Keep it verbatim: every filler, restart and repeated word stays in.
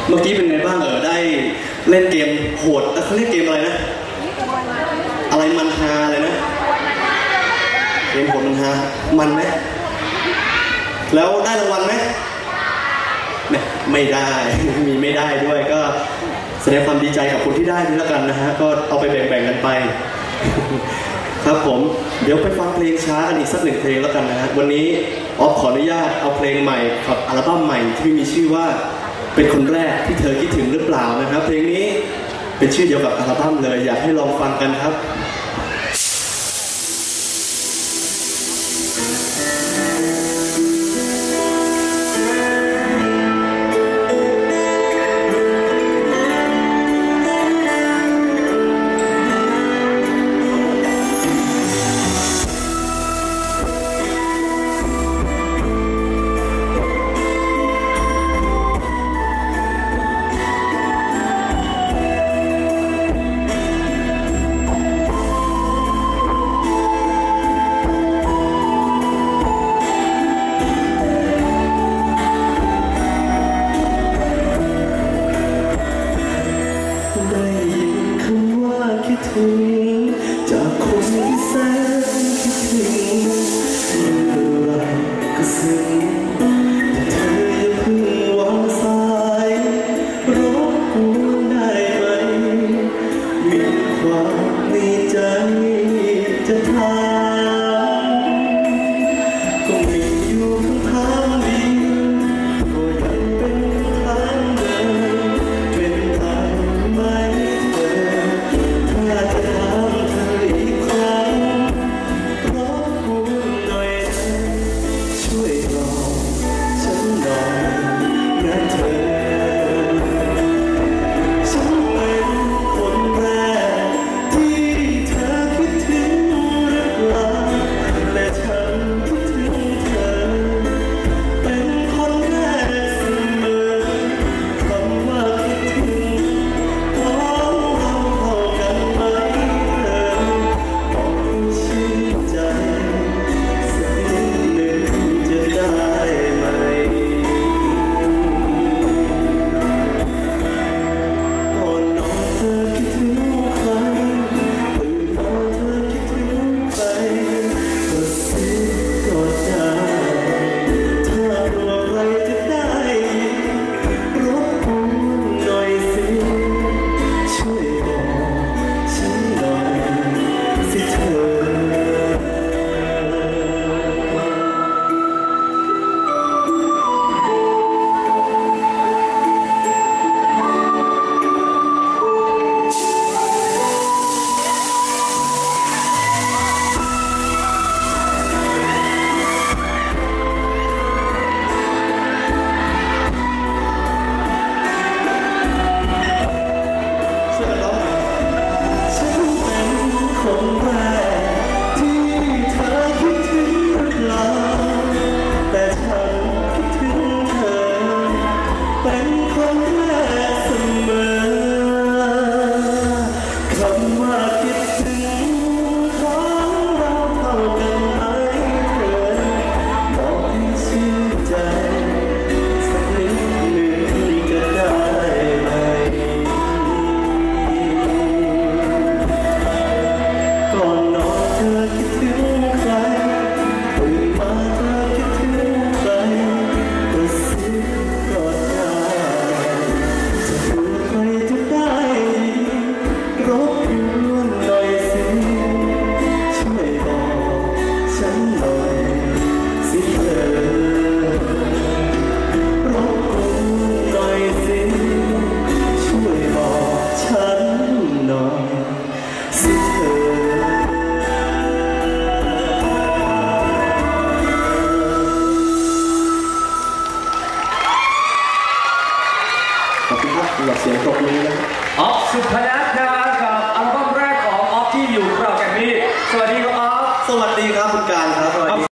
เมื่อกี้เป็นไงบ้างเออได้เล่นเกมโหดแล้วเขาเล่นเกมอะไรนะอะไรมันฮาอะไรนะเกมโหดมันฮามันไหมแล้วได้รางวัลไหมไม่ได้มีไม่ได้ด้วยก็แสดงความดีใจกับคนที่ได้ด้วยแล้วกันนะฮะก็เอาไปแบ่งๆกันไปครับผมเดี๋ยวไปฟังเพลงช้ากันอีกสักหนึ่งเพลงแล้วกันนะฮะวันนี้ออฟขออนุญาตเอาเพลงใหม่กับอัลบั้มใหม่ที่มีชื่อว่าเป็นคนแรกที่เธอคิดถึงหรือเปล่านะครับเพลงนี้เป็นชื่อเดียวกับอัลบั้มเลยอยากให้ลองฟังกันครับจากคนที่แสนคิดถึงเมื่อไรก็ซึ้งแต่เธออย่าเพิ่งวางสายรบกวนได้ไหมมีความในใจจะถามก็มีอยู่คำถามเดียวก็ยังเป็นคำถามเดิมเป็นทางไหมเธอถ้าจะถามเสียงตบมือนะออฟสุพนัทกับอัลบั้มแรกของออฟที่อยู่กับ